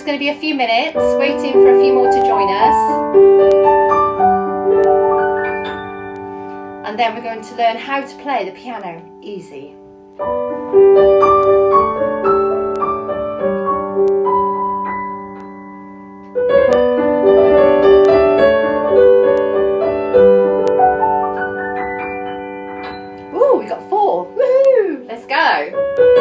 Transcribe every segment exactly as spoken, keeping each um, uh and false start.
going to be a few minutes, waiting for a few more to join us. And then we're going to learn how to play the piano easy. Ooh, we got four. Woohoo! Let's go.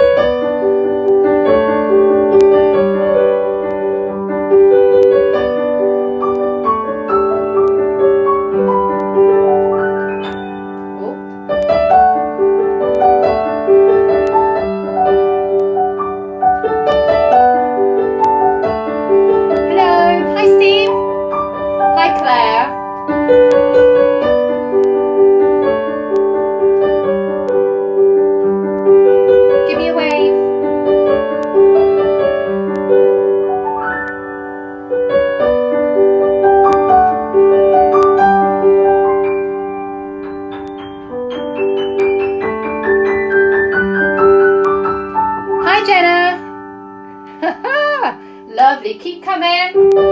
Lovely, keep coming.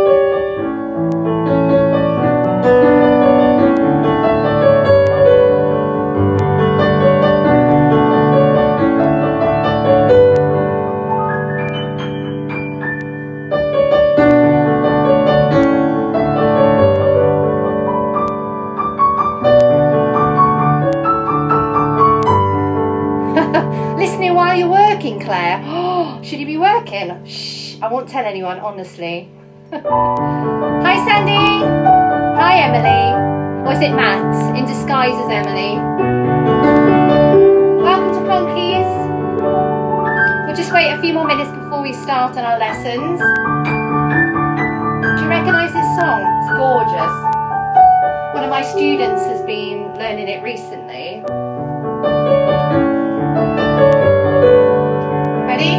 Listening while you're working, Claire. Oh, should you be working? Shh. I won't tell anyone, honestly. Hi, Sandy. Hi, Emily. Or is it Matt? In disguise as Emily. Welcome to Funkeys. We'll just wait a few more minutes before we start on our lessons. Do you recognise this song? It's gorgeous. One of my students has been learning it recently. Ready?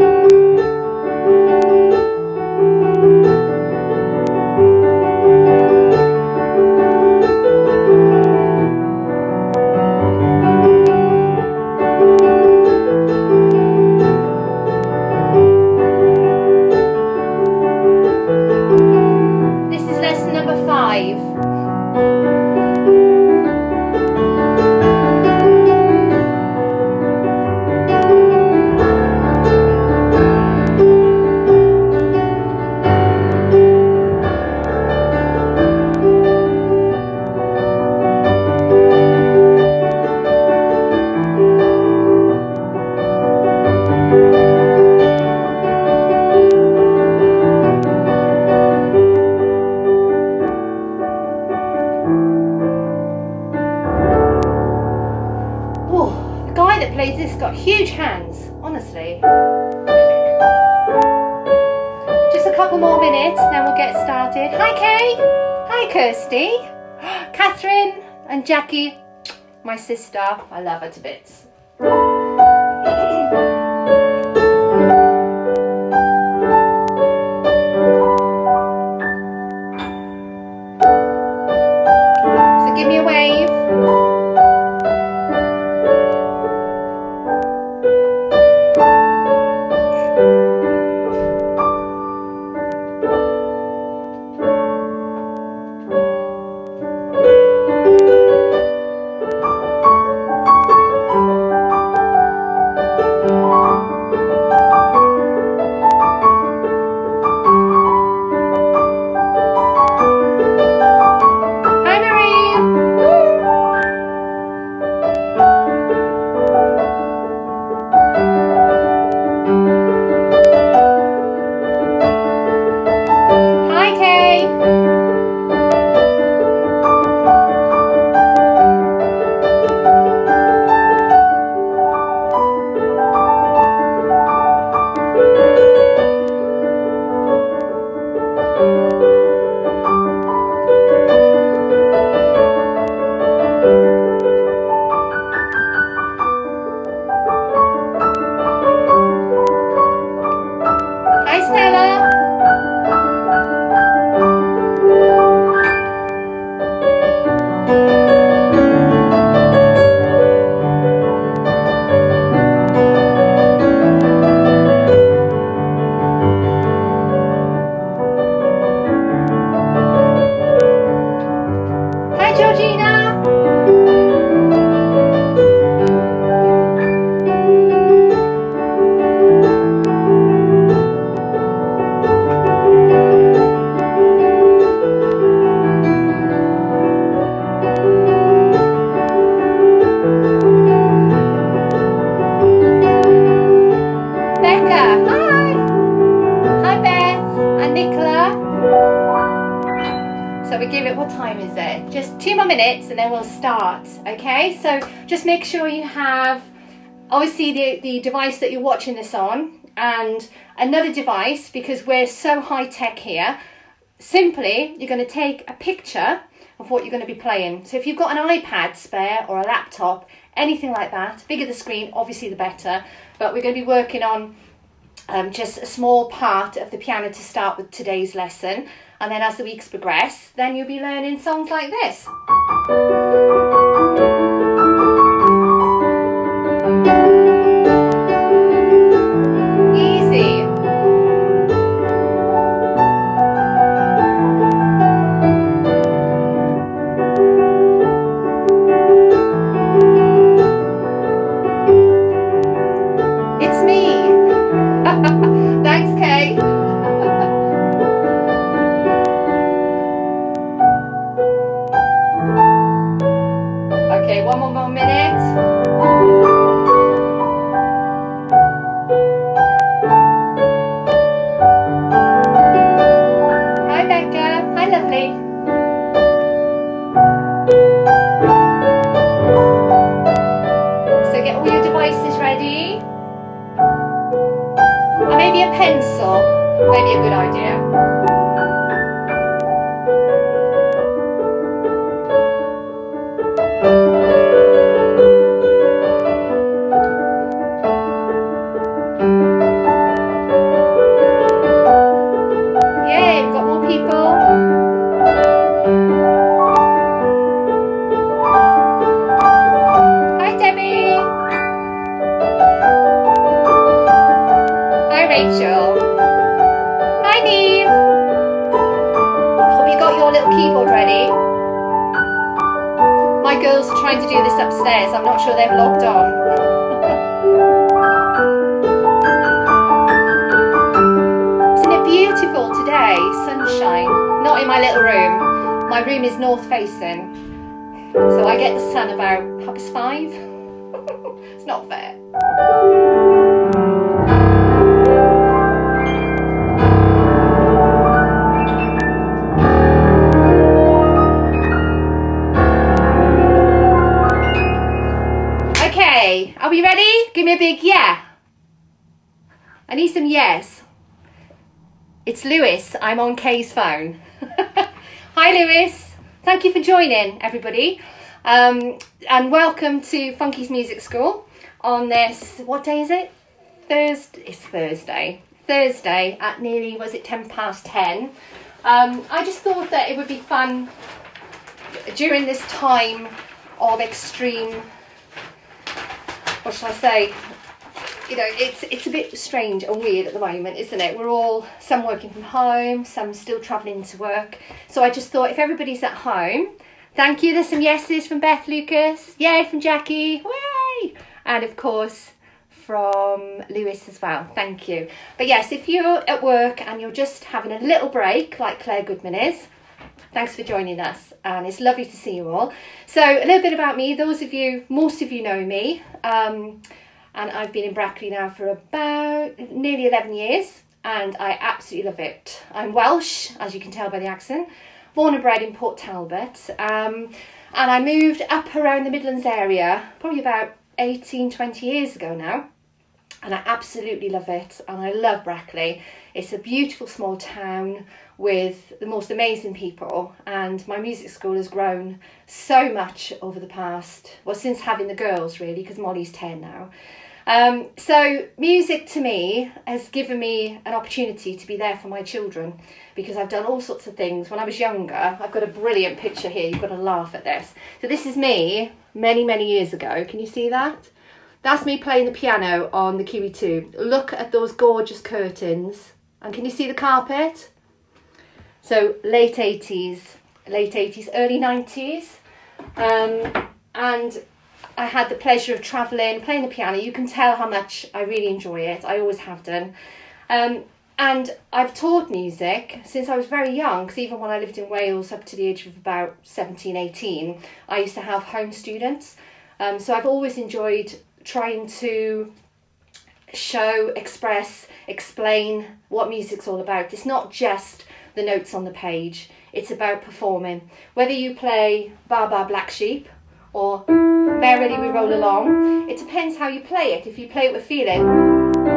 This got huge hands, honestly. Just a couple more minutes, then we'll get started. Hi, Kay. Hi, Kirsty. Catherine and Jackie, my sister. I love her to bits. So give me a wave. time is it? Just two more minutes and then we'll start, okay? So just make sure you have, obviously, the, the device that you're watching this on, and another device, because we're so high-tech here. Simply, you're going to take a picture of what you're going to be playing. So if you've got an iPad spare or a laptop, anything like that, bigger the screen, obviously the better. But we're going to be working on um, just a small part of the piano to start with today's lesson. And then as the weeks progress, then you'll be learning songs like this. Easy. It's me. Thanks, Kate. Okay, one more, more minute. Hi, Becca. Hi, lovely. So get all your devices ready. And maybe a pencil, maybe a good idea. Yay, we've got more people. Hi, Debbie. Hi, Rachel. Hi, Neve. Hope you got your little keyboard ready. My girls are trying to do this upstairs. I'm not sure they've logged on. Isn't it beautiful today? Sunshine. Not in my little room. My room is north facing. So I get the sun about half past five. It's not fair. Okay, are we ready? Give me a big yeah. I need some yes. It's Lewis. I'm on Kay's phone. Hi, Lewis. Thank you for joining, everybody. Um, and welcome to Funkeys Music School on this, what day is it? Thursday. It's Thursday. Thursday at nearly, was it ten past ten? Um, I just thought that it would be fun during this time of extreme, what shall I say? You know, it's it's a bit strange and weird at the moment, isn't it? We're all, some working from home, some still travelling to work. So I just thought if everybody's at home, thank you. There's some yeses from Beth Lucas. Yay, from Jackie. Way! And of course, from Lewis as well. Thank you. But yes, if you're at work and you're just having a little break, like Claire Goodman is, thanks for joining us. And it's lovely to see you all. So a little bit about me. Those of you, most of you know me. Um, and I've been in Brackley now for about nearly eleven years. And I absolutely love it. I'm Welsh, as you can tell by the accent. Born and bred in Port Talbot. Um, and I moved up around the Midlands area probably about eighteen, twenty years ago now. And I absolutely love it. And I love Brackley. It's a beautiful small town with the most amazing people, and my music school has grown so much over the past, well, since having the girls really, because Molly's ten now. Um, so music to me has given me an opportunity to be there for my children, because I've done all sorts of things. When I was younger, I've got a brilliant picture here, you've got to laugh at this. So this is me many, many years ago. Can you see that? That's me playing the piano on the Q E two. Look at those gorgeous curtains. And can you see the carpet? So late eighties, late eighties, early nineties. Um, and I had the pleasure of travelling, playing the piano. You can tell how much I really enjoy it. I always have done. Um, and I've taught music since I was very young, because even when I lived in Wales up to the age of about seventeen, eighteen, I used to have home students. Um, so I've always enjoyed trying to show, express, explain what music's all about. It's not just the notes on the page. It's about performing. Whether you play Bar Bar Black Sheep or Merrily We Roll Along, it depends how you play it. If you play it with feeling,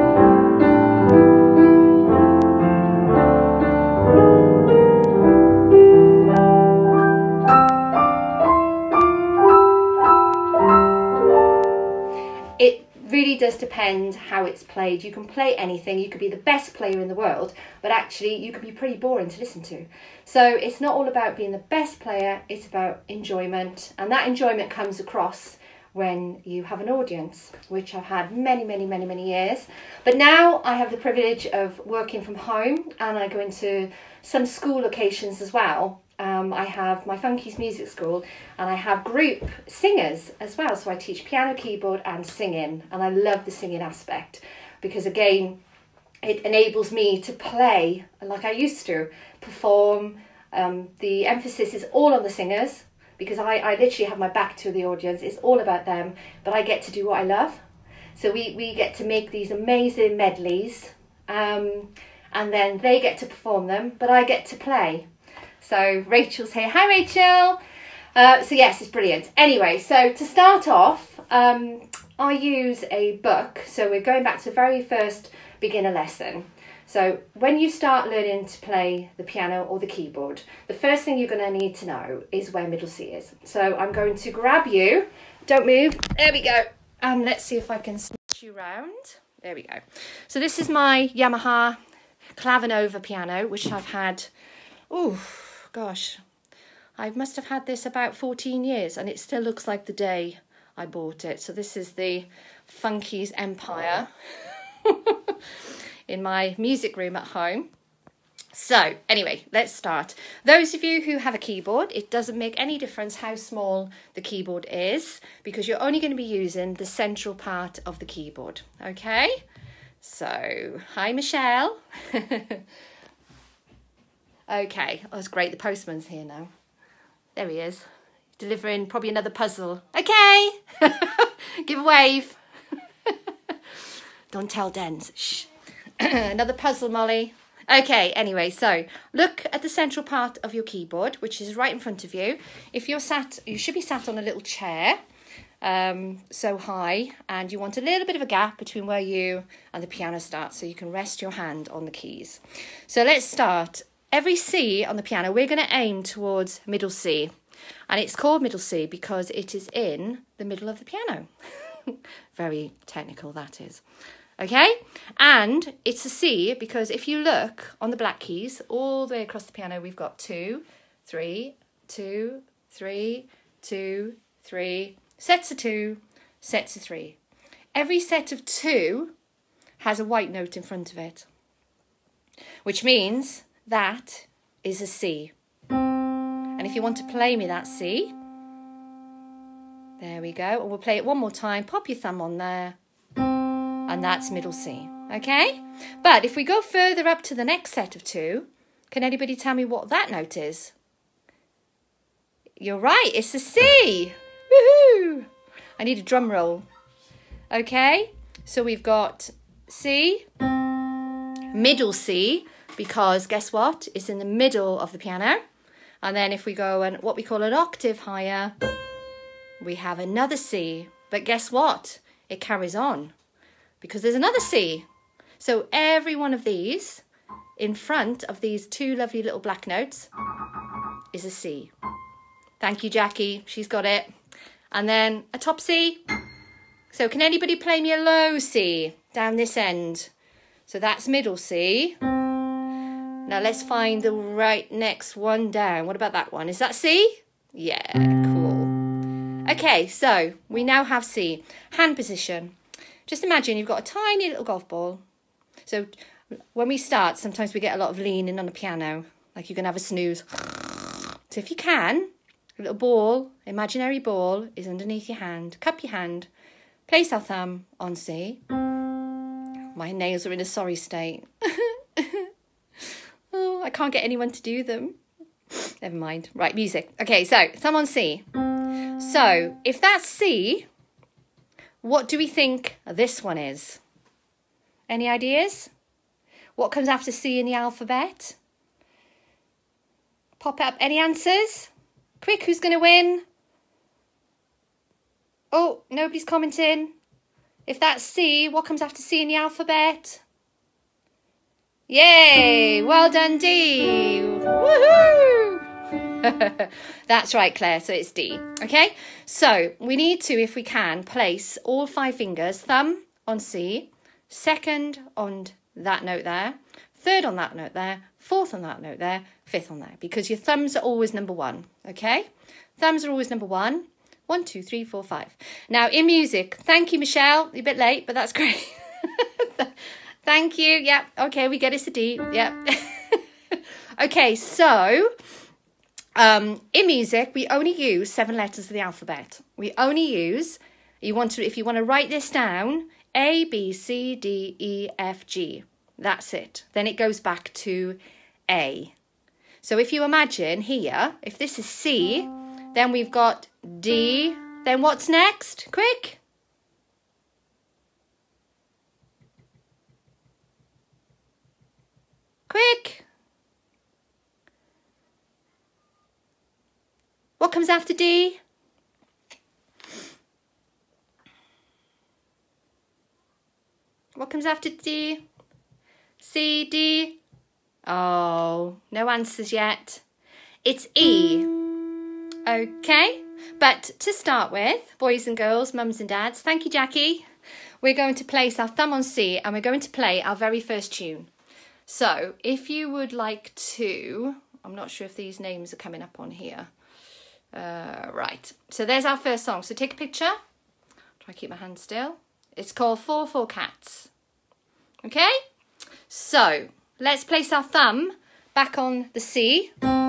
it really does depend how it's played. You can play anything, you could be the best player in the world, but actually you could be pretty boring to listen to. So it's not all about being the best player, it's about enjoyment, and that enjoyment comes across when you have an audience, which I've had many, many, many, many years. But now I have the privilege of working from home, and I go into some school locations as well. Um, I have my Funkeys Music School, and I have group singers as well. So I teach piano, keyboard and singing, and I love the singing aspect because, again, it enables me to play like I used to, perform. Um, the emphasis is all on the singers, because I, I literally have my back to the audience. It's all about them, but I get to do what I love. So we, we get to make these amazing medleys, um, and then they get to perform them, but I get to play. So Rachel's here. Hi, Rachel. Uh, so yes, it's brilliant. Anyway, so to start off, um, I use a book. So we're going back to the very first beginner lesson. So when you start learning to play the piano or the keyboard, the first thing you're going to need to know is where middle C is. So I'm going to grab you. Don't move. There we go. And let's see if I can snatch you round. There we go. So this is my Yamaha Clavinova piano, which I've had, oh gosh, I must have had this about fourteen years, and it still looks like the day I bought it. So this is the Funkeys Empire. In my music room at home. So anyway, let's start. Those of you who have a keyboard, it doesn't make any difference how small the keyboard is, because you're only going to be using the central part of the keyboard. Okay, so hi Michelle. Okay, oh, that's great, the postman's here now. There he is, delivering probably another puzzle. Okay. Give a wave. Don't tell Dens. Shh. Another puzzle, Molly. Okay, anyway, so look at the central part of your keyboard, which is right in front of you. If you're sat, you should be sat on a little chair, um, so high, and you want a little bit of a gap between where you and the piano starts, so you can rest your hand on the keys. So let's start. Every C on the piano, we're going to aim towards middle C, and it's called middle C because it is in the middle of the piano. Very technical, that is. Okay, and it's a C because if you look on the black keys all the way across the piano, we've got two, three, two, three, two, three, sets of two, sets of three. Every set of two has a white note in front of it, which means that is a C. And if you want to play me that C, there we go, and we'll play it one more time. Pop your thumb on there. And that's middle C, okay? But if we go further up to the next set of two, can anybody tell me what that note is? You're right, it's a C. Woohoo! I need a drum roll. Okay, so we've got C, middle C, because guess what? It's in the middle of the piano. And then if we go and what we call an octave higher, we have another C. But guess what? It carries on, because there's another C. So every one of these in front of these two lovely little black notes is a C. Thank you, Jackie. She's got it. And then a top C. So can anybody play me a low C down this end? So that's middle C. Now let's find the right next one down. What about that one? Is that C? Yeah, cool. Okay, so we now have C. Hand position. Just imagine you've got a tiny little golf ball. So when we start, sometimes we get a lot of leaning on the piano, like you're going to have a snooze. So if you can, a little ball, imaginary ball, is underneath your hand. Cup your hand, place our thumb on C. My nails are in a sorry state. Oh, I can't get anyone to do them. Never mind. Right, music. Okay, so thumb on C. So if that's C, what do we think this one is? Any ideas? What comes after C in the alphabet? Pop it up. Any answers? Quick, who's going to win? Oh, nobody's commenting. If that's C, what comes after C in the alphabet? Yay! Well done, D. Woohoo! That's right, Claire. So it's D. Okay. So we need to, if we can, place all five fingers, thumb on C, second on that note there, third on that note there, fourth on that note there, fifth on there, because your thumbs are always number one. Okay. Thumbs are always number one. One, two, three, four, five. Now in music, thank you, Michelle. You're a bit late, but that's great. Thank you. Yep. Okay, we get it's a D. Yep. Okay, so um, in music, we only use seven letters of the alphabet. We only use, you want to, if you want to write this down, A, B, C, D, E, F, G. That's it. Then it goes back to A. So if you imagine here, if this is C, then we've got D. Then what's next? Quick. Quick. What comes after D? What comes after D? C, D. Oh, no answers yet. It's E. Okay, but to start with, boys and girls, mums and dads, thank you, Jackie. We're going to place our thumb on C and we're going to play our very first tune. So if you would like to, I'm not sure if these names are coming up on here. Uh, right, so there's our first song. So take a picture. Try to keep my hand still. It's called Four Four Cats. Okay, so let's place our thumb back on the C.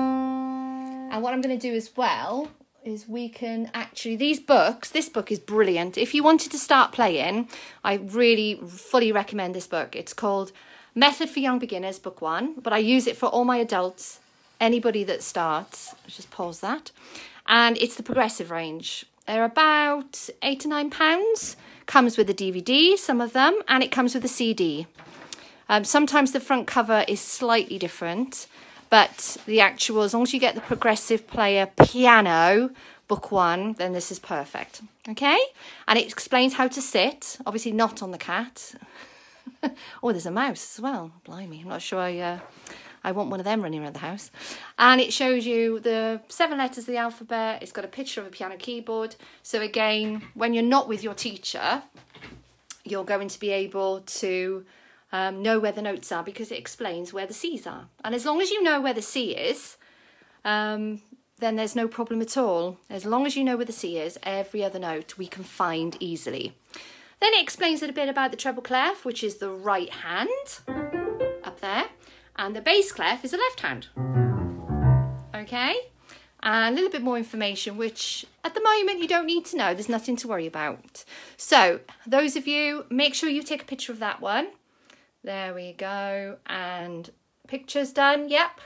And what I'm going to do as well is we can actually, these books, this book is brilliant. If you wanted to start playing, I really fully recommend this book. It's called Method for Young Beginners, book one. But I use it for all my adults, anybody that starts. Let's just pause that. And it's the progressive range. They're about eight to nine pounds. Comes with a D V D, some of them, and it comes with a C D. Um, sometimes the front cover is slightly different. But the actual, as long as you get the progressive player piano, book one, then this is perfect. Okay? And it explains how to sit. Obviously not on the cat. Oh, there's a mouse as well. Blimey, I'm not sure I, uh, I want one of them running around the house. And it shows you the seven letters of the alphabet. It's got a picture of a piano keyboard. So again, when you're not with your teacher, you're going to be able to Um, know where the notes are because it explains where the C's are. And as long as you know where the C is, um, then there's no problem at all. As long as you know where the C is, every other note we can find easily. Then it explains a bit about the treble clef, which is the right hand up there, and the bass clef is the left hand. Okay, and a little bit more information, which at the moment you don't need to know. There's nothing to worry about. So those of you, make sure you take a picture of that one. There we go. And picture's done. Yep.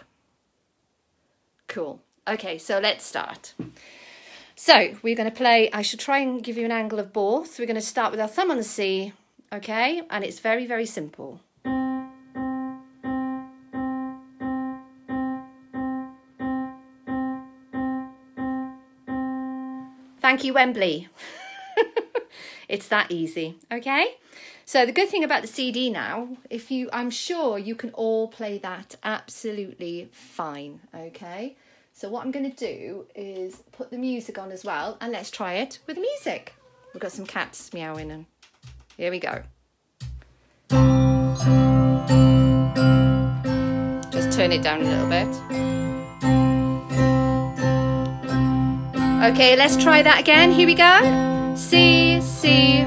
Cool. Okay, so let's start. So we're going to play, I should try and give you an angle of both. We're going to start with our thumb on the C. Okay, and it's very, very simple. Thank you, Wembley. It's that easy. Okay. So the good thing about the C D now, if you, I'm sure you can all play that absolutely fine, okay? So what I'm going to do is put the music on as well, and let's try it with the music. We've got some cats meowing, and here we go. Just turn it down a little bit. Okay, let's try that again. Here we go. C, C.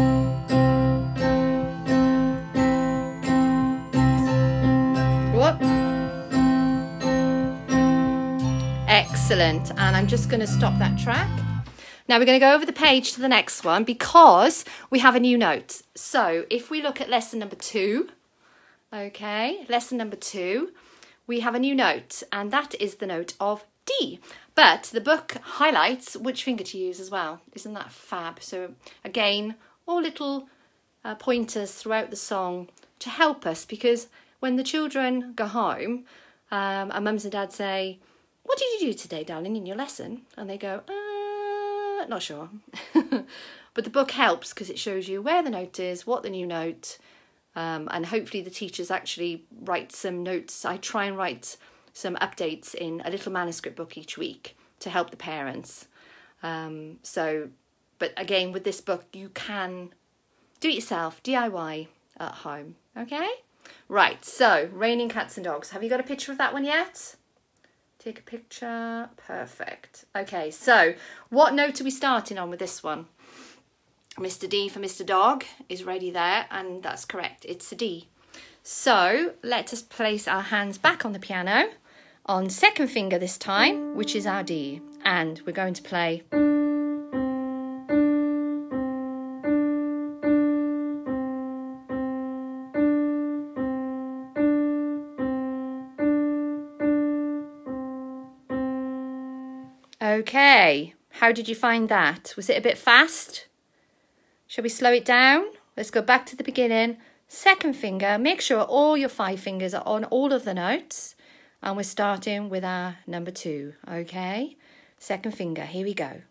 Excellent. And I'm just going to stop that track. Now we're going to go over the page to the next one because we have a new note. So if we look at lesson number two, okay, lesson number two, we have a new note, and that is the note of D. But the book highlights which finger to use as well. Isn't that fab? So again, all little uh, pointers throughout the song to help us, because when the children go home, um, and mums and dads say, what did you do today, darling, in your lesson? And they go, uh, not sure. But the book helps because it shows you where the note is, what the new note, um, and hopefully the teachers actually write some notes. I try and write some updates in a little manuscript book each week to help the parents. Um, so, but again, with this book, you can do it yourself, D I Y at home, okay? Right, so, Raining Cats and Dogs. Have you got a picture of that one yet? Take a picture, perfect. Okay, so, what note are we starting on with this one? Mister D for Mister Dog is ready there, and that's correct, it's a D. So, let us place our hands back on the piano, on second finger this time, which is our D, and we're going to play... Okay, how did you find that? Was it a bit fast? Shall we slow it down? Let's go back to the beginning. Second finger, make sure all your five fingers are on all of the notes. And we're starting with our number two, okay? Second finger, here we go.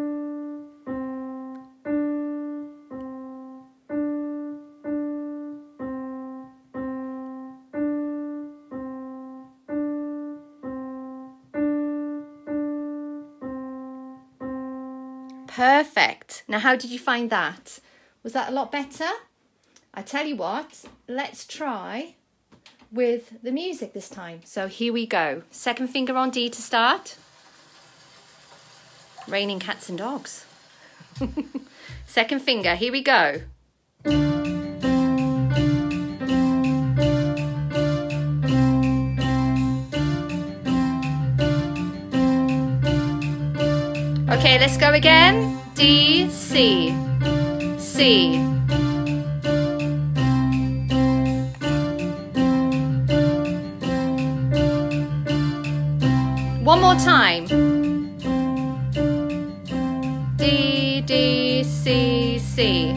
Perfect. Now, how did you find that? Was that a lot better? I tell you what, let's try with the music this time. So here we go. Second finger on D to start. Raining Cats and Dogs. Second finger, here we go. Okay, let's go again. D, C, C. One more time. D, D, C, C.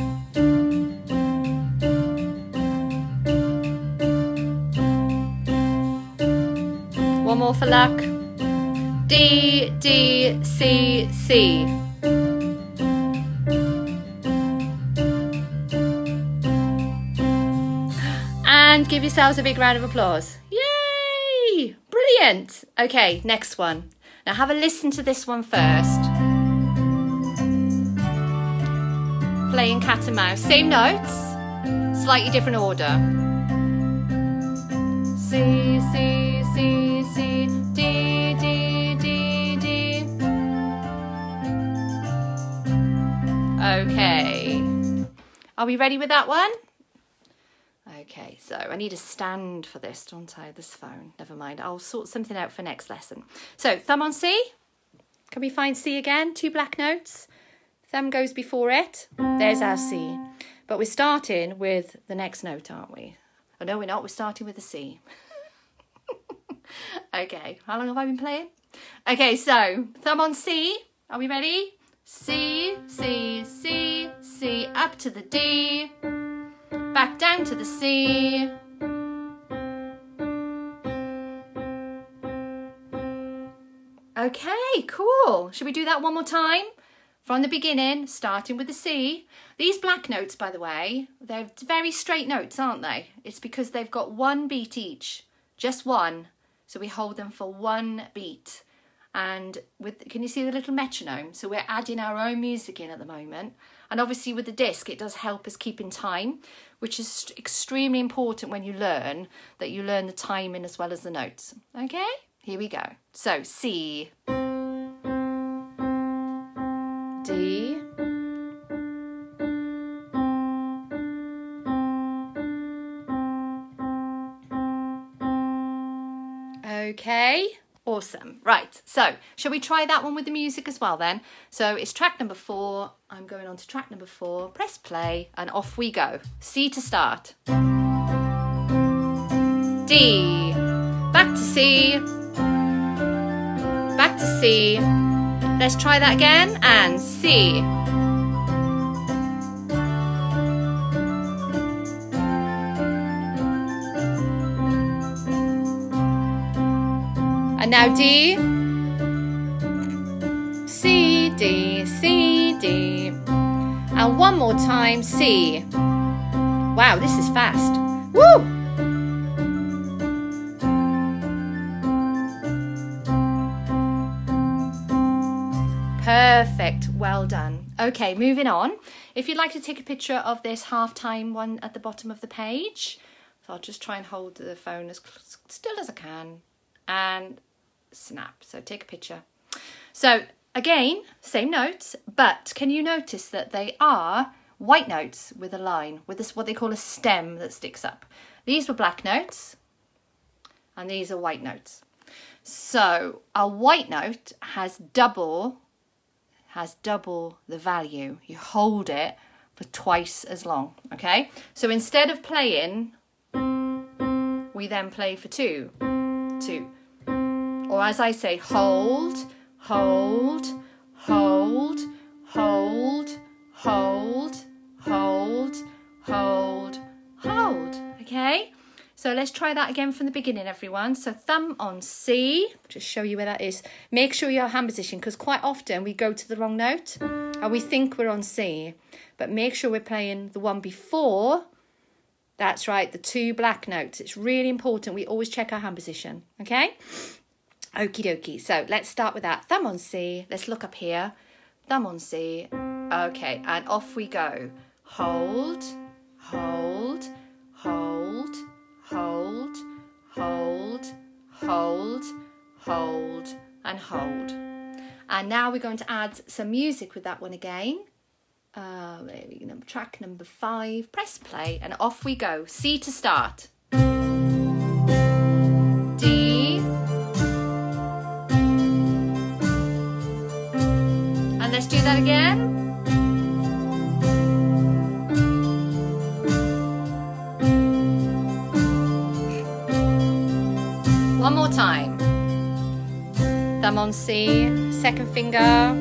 One more for luck. D, D, C, C. And give yourselves a big round of applause. Yay! Brilliant. Okay, next one. Now have a listen to this one first. Playing cat and mouse. Same notes, slightly different order. C, C, C, C, D, D, D, D. Okay. Are we ready with that one? Okay, so I need a stand for this, don't I? This phone. Never mind. I'll sort something out for next lesson. So, thumb on C. Can we find C again? Two black notes. Thumb goes before it. There's our C. But we're starting with the next note, aren't we? Oh, no, we're not. We're starting with the C. Okay, how long have I been playing? Okay, so, thumb on C. Are we ready? C, C, C, C, up to the D. Back down to the C. Okay, cool. Should we do that one more time? From the beginning, starting with the C. These black notes, by the way, they're very straight notes, aren't they? It's because they've got one beat each, just one. So we hold them for one beat. And with, can you see the little metronome? So we're adding our own music in at the moment. And obviously with the disc, it does help us keep in time, which is extremely important when you learn, that you learn the timing as well as the notes. Okay, here we go. So C, D, okay. Awesome. Right, so shall we try that one with the music as well then? So it's track number four. I'm going on to track number four. Press play and off we go. C to start. D. Back to C. Back to C. Let's try that again. And C. And now D. And one more time, C. Wow, this is fast. Woo! Perfect, well done. Okay, moving on. If you'd like to take a picture of this halftime one at the bottom of the page, so I'll just try and hold the phone as still as I can and snap. So take a picture. So again, same notes, but can you notice that they are white notes with a line, with this what they call a stem that sticks up. These were black notes and these are white notes. So a white note has double has double the value. You hold it for twice as long, okay? So instead of playing, we then play for two, two. Or as I say, hold, hold, hold, hold, hold, hold, hold, hold, okay? So let's try that again from the beginning, everyone. So thumb on C, just show you where that is. Make sure your hand position, because quite often we go to the wrong note and we think we're on C, but make sure we're playing the one before. That's right, the two black notes. It's really important. We always check our hand position, okay? Okie dokie. So let's start with that. Thumb on C. Let's look up here. Thumb on C. Okay, and off we go. Hold, hold, hold, hold, hold, hold, hold, and hold. And now we're going to add some music with that one again. Uh, maybe number, track number five. Press play and off we go. C to start. D. And let's do that again. One more time. Thumb on C, second finger.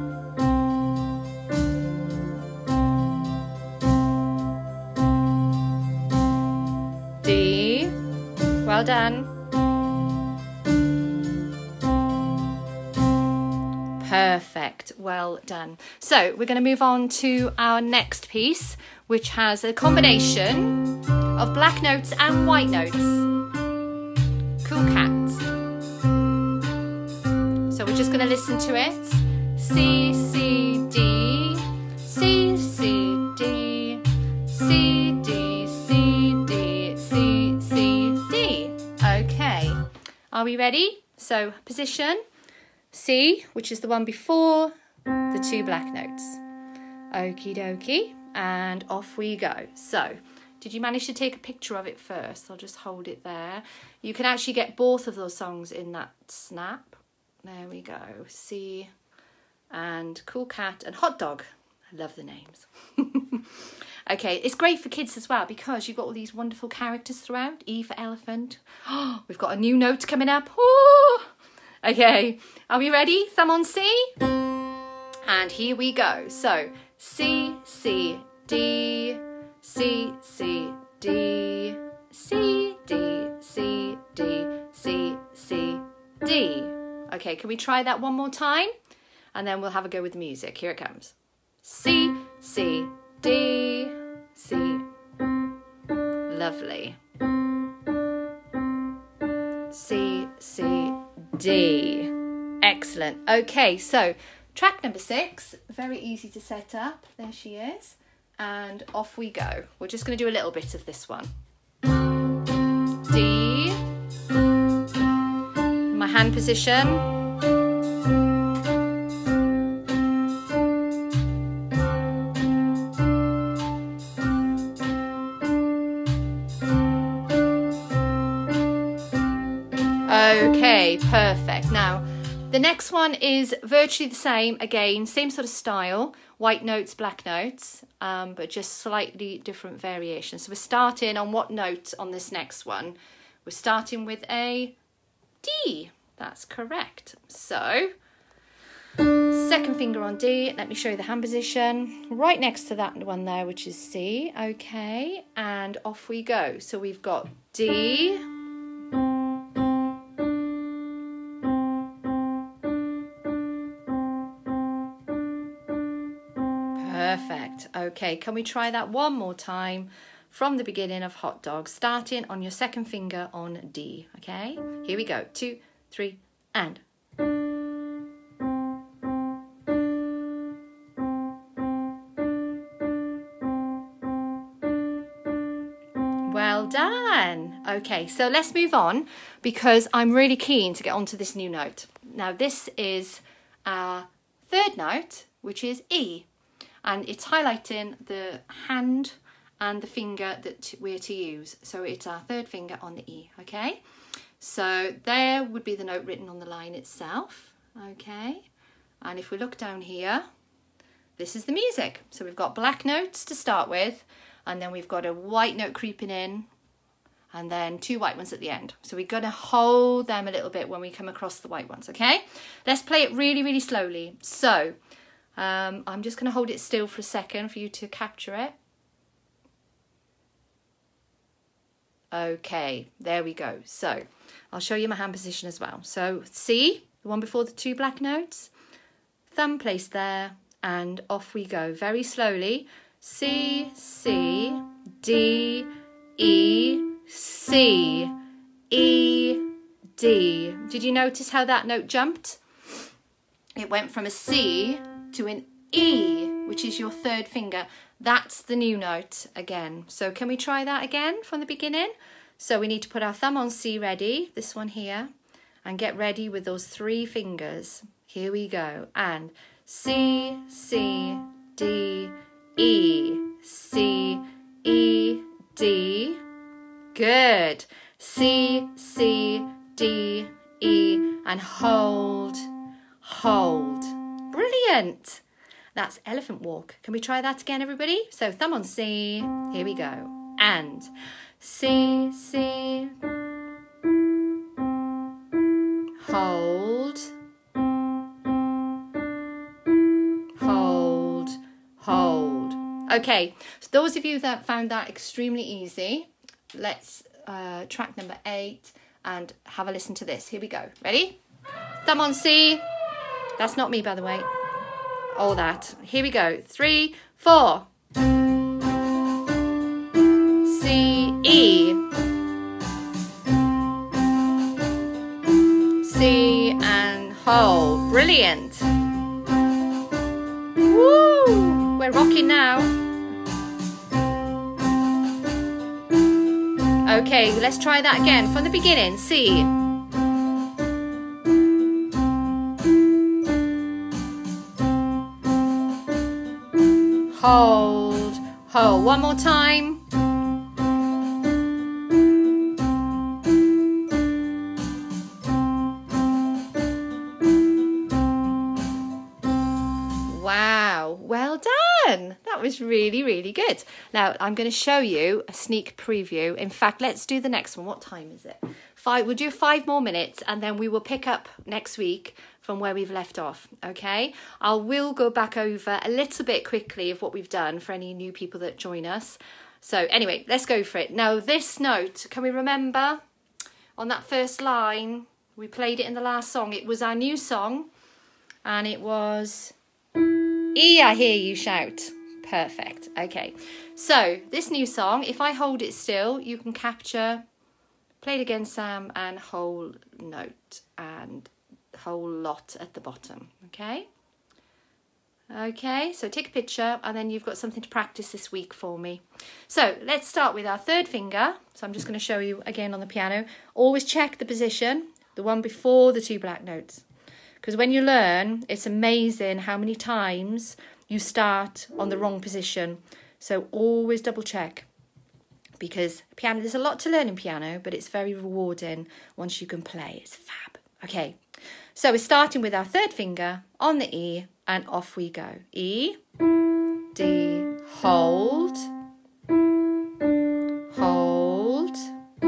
D. Well done. Perfect. Well done. So we're going to move on to our next piece, which has a combination of black notes and white notes. Cool Cat. So we're just going to listen to it. C, C, D, C, C, D, C, D, C, D, C, C, D. Okay, are we ready? So position, C, which is the one before the two black notes. Okie dokie, and off we go. So, did you manage to take a picture of it first? I'll just hold it there. You can actually get both of those songs in that snap. There we go. C and Cool Cat and Hot Dog. I love the names. Okay, it's great for kids as well because you've got all these wonderful characters throughout. E for elephant. Oh, we've got a new note coming up. Ooh. Okay, are we ready? Thumb on C. And here we go. So, C, C, D, C, C, D, C, D, C, D, C, C, D. Okay, can we try that one more time? And then we'll have a go with the music. Here it comes. C, C, D, C. Lovely. C, C, D. Excellent. Okay, so track number six. Very easy to set up. There she is. And off we go. We're just going to do a little bit of this one. D. My hand position. Okay, perfect. Now, the next one is virtually the same. Again, same sort of style. White notes, black notes, um, but just slightly different variations. So we're starting on what note on this next one? We're starting with a D. That's correct. So, second finger on D. Let me show you the hand position. Right next to that one there, which is C. Okay, and off we go. So we've got D. Perfect. Okay, can we try that one more time from the beginning of Hot Dog, starting on your second finger on D, okay? Here we go, two, three, and. Well done. Okay, so let's move on because I'm really keen to get onto this new note. Now this is our third note, which is E, and it's highlighting the hand and the finger that we're to use. So it's our third finger on the E, okay? So there would be the note written on the line itself, okay? And if we look down here, this is the music. So we've got black notes to start with, and then we've got a white note creeping in, and then two white ones at the end. So we're gonna hold them a little bit when we come across the white ones, okay? Let's play it really, really slowly. So um, I'm just gonna hold it still for a second for you to capture it. Okay, there we go. So I'll show you my hand position as well. So C, the one before the two black notes, thumb placed there, and off we go very slowly. C, C, D, E, C, E, D. Did you notice how that note jumped? It went from a C to an E, which is your third finger. That's the new note again. So can we try that again from the beginning? So we need to put our thumb on C ready, this one here, and get ready with those three fingers. Here we go. And C, C, D, E, C, E, D. Good. C, C, D, E, and hold, hold. Brilliant. That's elephant walk. Can we try that again, everybody? So thumb on C. Here we go. And C, C. Hold. Hold. Hold. Okay, so those of you that found that extremely easy, let's uh, track number eight and have a listen to this. Here we go. Ready? Thumb on C. That's not me, by the way. All that. Here we go. Three, four. C, E. C and hold. Brilliant. Woo! We're rocking now. Okay, let's try that again from the beginning. C. Hold, hold. One more time. Wow, well done. That was really, really good. Now, I'm going to show you a sneak preview. In fact, let's do the next one. What time is it? Five. We'll do five more minutes, and then we will pick up next week from where we've left off, okay? I will go back over a little bit quickly of what we've done for any new people that join us. So anyway, let's go for it. Now this note, can we remember on that first line, we played it in the last song. It was our new song, and it was E, I hear you shout. Perfect, okay. So this new song, if I hold it still, you can capture, play it again, Sam, and whole note, and whole lot at the bottom, okay? Okay, so take a picture, and then you've got something to practice this week for me. So let's start with our third finger. So I'm just going to show you again on the piano. Always check the position, the one before the two black notes. Because when you learn, it's amazing how many times you start on the wrong position. So always double check. Because piano, there's a lot to learn in piano, but it's very rewarding once you can play. It's fab. Okay. So we're starting with our third finger on the E, and off we go. E, D, hold, hold,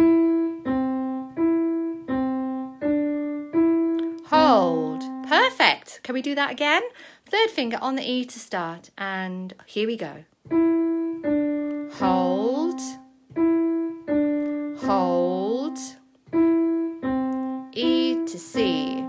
hold. Perfect. Can we do that again? Third finger on the E to start, and here we go. Hold, hold, E to C.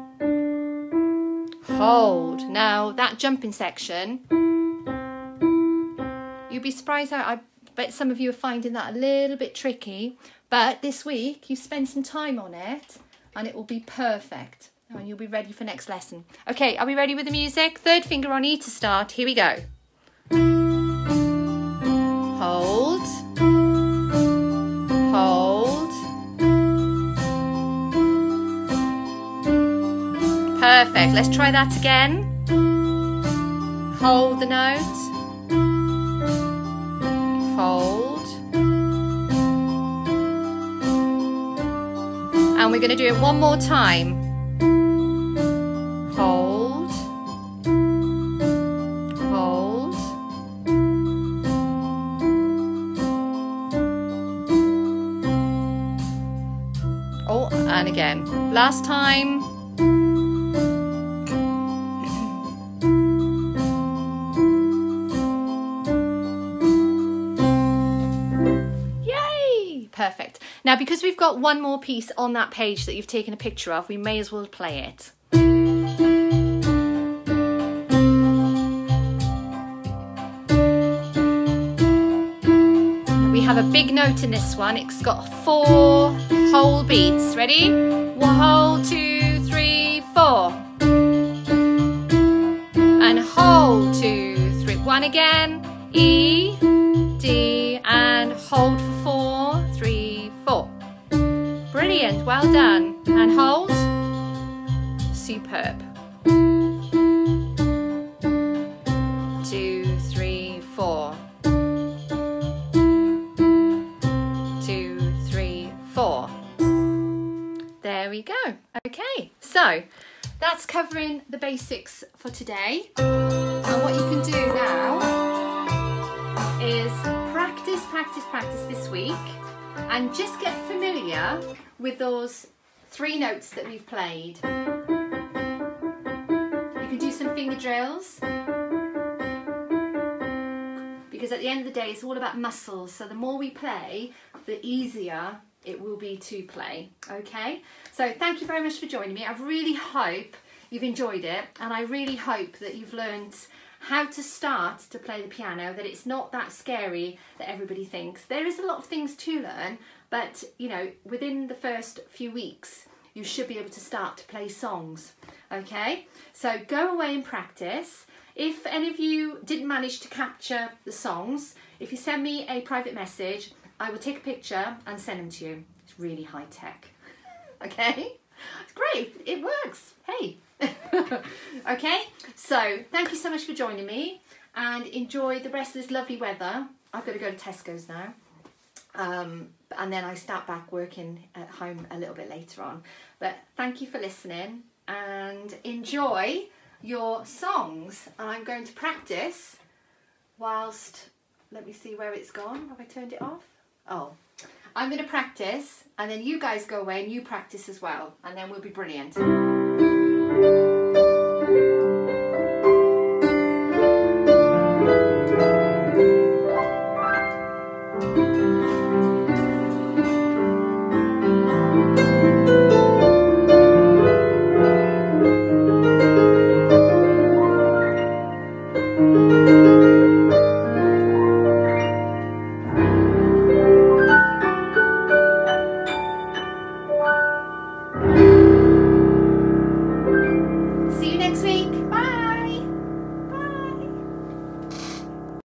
Hold. Now that jumping section, you you'll be surprised how I bet some of you are finding that a little bit tricky, but this week you spend some time on it and it will be perfect and you'll be ready for next lesson. Okay, are we ready with the music? Third finger on E to start. Here we go. Hold, hold. Perfect, let's try that again. Hold the note, hold, and we're going to do it one more time. Hold, hold, oh, and again, last time. Perfect. Now, because we've got one more piece on that page that you've taken a picture of, we may as well play it. We have a big note in this one. It's got four whole beats. Ready? One, two, three, four. And hold, two, three. One again. E, D, and hold for four, three, four. Brilliant, well done. And hold. Superb. Two, three, four. Two, three, four. There we go. Okay, so that's covering the basics for today. And what you can do now is practice, practice, practice this week and just get familiar with those three notes that we've played. You can do some finger drills because at the end of the day it's all about muscles, so the more we play the easier it will be to play. Okay, so thank you very much for joining me. I really hope you've enjoyed it and I really hope that you've learned how to start to play the piano, that it's not that scary that everybody thinks. There is a lot of things to learn, but you know, within the first few weeks you should be able to start to play songs. Okay, so go away and practice. If any of you didn't manage to capture the songs, if you send me a private message, I will take a picture and send them to you. It's really high tech. Okay, it's great, it works. Hey. Okay, so thank you so much for joining me and enjoy the rest of this lovely weather. I've got to go to Tesco's now um, and then I start back working at home a little bit later on, but thank you for listening and enjoy your songs. And I'm going to practice whilst, let me see where it's gone. Have I turned it off? Oh, I'm going to practice and then you guys go away and you practice as well and then we'll be brilliant. Thank you.